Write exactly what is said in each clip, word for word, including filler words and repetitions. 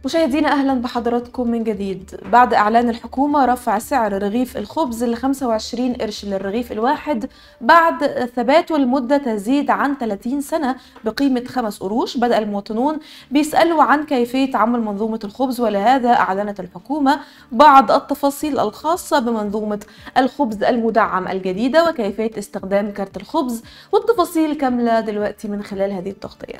مشاهدينا أهلا بحضراتكم من جديد. بعد إعلان الحكومة رفع سعر رغيف الخبز ل خمسة وعشرين قرش للرغيف الواحد بعد ثباته لمدة تزيد عن ثلاثين سنة بقيمة خمس قروش، بدأ المواطنون بيسألوا عن كيفية عمل منظومة الخبز، ولهذا أعلنت الحكومة بعض التفاصيل الخاصة بمنظومة الخبز المدعم الجديدة وكيفية استخدام كارت الخبز، والتفاصيل كاملة دلوقتي من خلال هذه التغطية.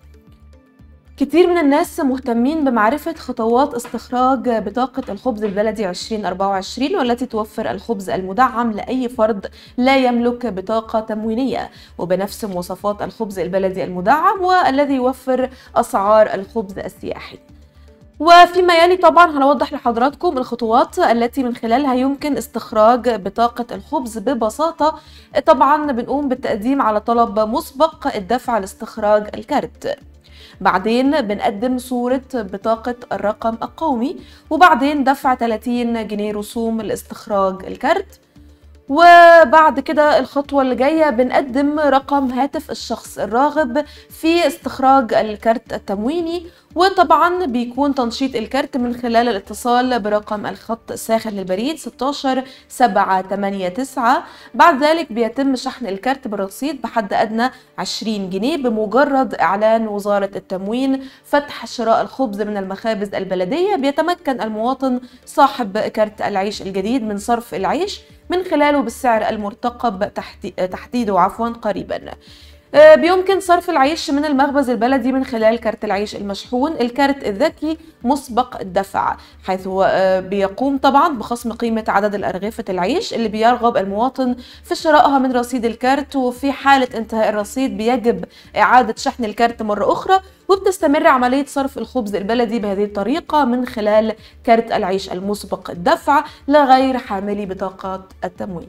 كتير من الناس مهتمين بمعرفة خطوات استخراج بطاقة الخبز البلدي عشرين أربعة وعشرين، والتي توفر الخبز المدعم لأي فرد لا يملك بطاقة تموينية وبنفس مواصفات الخبز البلدي المدعم، والذي يوفر أسعار الخبز السياحي. وفيما يلي طبعا هنوضح لحضراتكم الخطوات التي من خلالها يمكن استخراج بطاقة الخبز ببساطة. طبعا بنقوم بالتقديم على طلب مسبق الدفع لاستخراج الكارت، بعدين بنقدم صورة بطاقة الرقم القومي، وبعدين دفع ثلاثين جنيه رسوم لاستخراج الكارت. وبعد كده الخطوة اللي جاية بنقدم رقم هاتف الشخص الراغب في استخراج الكارت التمويني، وطبعا بيكون تنشيط الكارت من خلال الاتصال برقم الخط الساخن للبريد ستاشر سبعة تمانية تسعة. بعد ذلك بيتم شحن الكارت بالرصيد بحد أدنى عشرين جنيه بمجرد إعلان وزارة التموين فتح شراء الخبز من المخابز البلدية. بيتمكن المواطن صاحب كارت العيش الجديد من صرف العيش من خلاله بالسعر المرتقب تحديده عفوا قريبا. بيمكن صرف العيش من المخبز البلدي من خلال كارت العيش المشحون، الكارت الذكي مسبق الدفع، حيث بيقوم طبعا بخصم قيمة عدد الأرغفة العيش اللي بيرغب المواطن في شرائها من رصيد الكارت، وفي حالة انتهاء الرصيد بيجب إعادة شحن الكارت مرة أخرى، وبتستمر عملية صرف الخبز البلدي بهذه الطريقة من خلال كارت العيش المسبق الدفع لغير حاملي بطاقات التموين.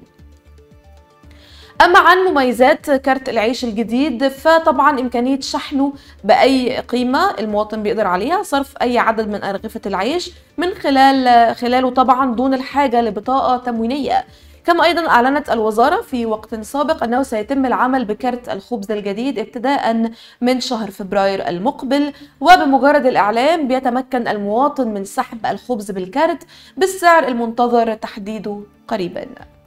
أما عن مميزات كارت العيش الجديد، فطبعا إمكانية شحنه بأي قيمة المواطن بيقدر عليها، صرف أي عدد من أرغفة العيش من خلال خلاله طبعا دون الحاجة لبطاقة تموينية. كما أيضا أعلنت الوزارة في وقت سابق أنه سيتم العمل بكارت الخبز الجديد ابتداء من شهر فبراير المقبل، وبمجرد الإعلان بيتمكن المواطن من سحب الخبز بالكارت بالسعر المنتظر تحديده قريبا.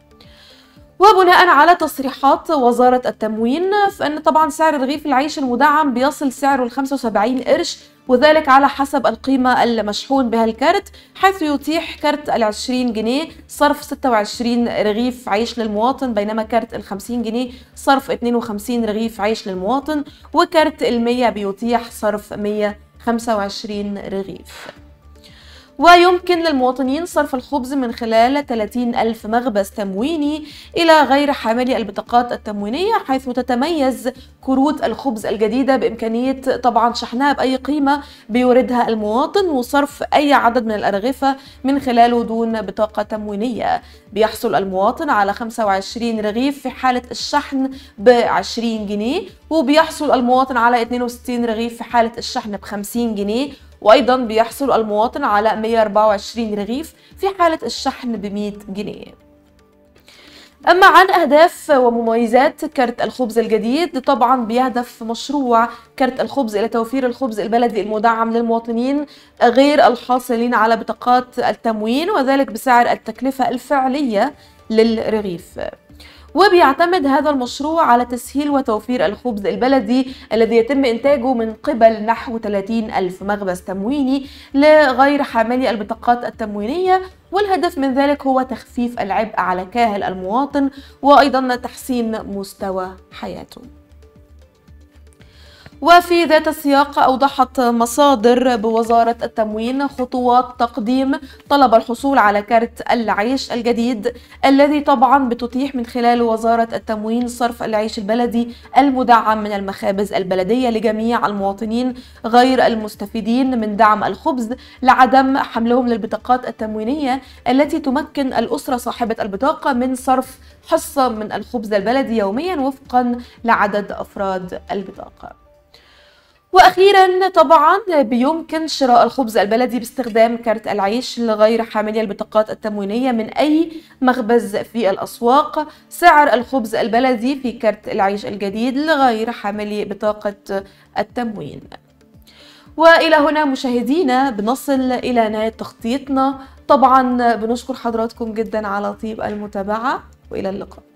وبناء على تصريحات وزارة التموين فإن طبعا سعر رغيف العيش المدعم بيصل سعره ل خمسة وسبعين قرش، وذلك على حسب القيمة المشحون بها الكارت، حيث يتيح كارت العشرين جنيه صرف ستة وعشرين رغيف عيش للمواطن، بينما كارت الخمسين جنيه صرف اتنين وخمسين رغيف عيش للمواطن، وكارت المية بيتيح صرف مية وخمسة وعشرين رغيف. ويمكن للمواطنين صرف الخبز من خلال ثلاثين ألف مخبز تمويني إلى غير حاملي البطاقات التموينية، حيث تتميز كروت الخبز الجديدة بإمكانية طبعا شحنها بأي قيمة بيوردها المواطن وصرف أي عدد من الأرغفة من خلاله دون بطاقة تموينية. بيحصل المواطن على خمسة وعشرين رغيف في حالة الشحن ب عشرين جنيه، وبيحصل المواطن على اثنين وستين رغيف في حالة الشحن ب خمسين جنيه، وأيضا بيحصل المواطن على مية وأربعة وعشرين رغيف في حالة الشحن ب مية جنيه. أما عن أهداف ومميزات كارت الخبز الجديد، طبعا بيهدف مشروع كارت الخبز إلى توفير الخبز البلدي المدعم للمواطنين غير الحاصلين على بطاقات التموين، وذلك بسعر التكلفة الفعلية للرغيف. وبيعتمد هذا المشروع على تسهيل وتوفير الخبز البلدي الذي يتم إنتاجه من قبل نحو ثلاثين ألف مخبز تمويني لغير حاملي البطاقات التموينية، والهدف من ذلك هو تخفيف العبء على كاهل المواطن وأيضا تحسين مستوى حياته. وفي ذات السياق أوضحت مصادر بوزارة التموين خطوات تقديم طلب الحصول على كارت العيش الجديد الذي طبعا بتتيح من خلال وزارة التموين صرف العيش البلدي المدعم من المخابز البلدية لجميع المواطنين غير المستفيدين من دعم الخبز لعدم حملهم للبطاقات التموينية التي تمكن الأسرة صاحبة البطاقة من صرف حصة من الخبز البلدي يوميا وفقا لعدد أفراد البطاقة. واخيرا طبعا بيمكن شراء الخبز البلدي باستخدام كارت العيش لغير حاملي البطاقات التموينية من اي مخبز في الاسواق. سعر الخبز البلدي في كارت العيش الجديد لغير حاملي بطاقة التموين. وإلى هنا مشاهدينا بنصل إلى نهاية تغطيتنا. طبعا بنشكر حضراتكم جدا على طيب المتابعة، وإلى اللقاء.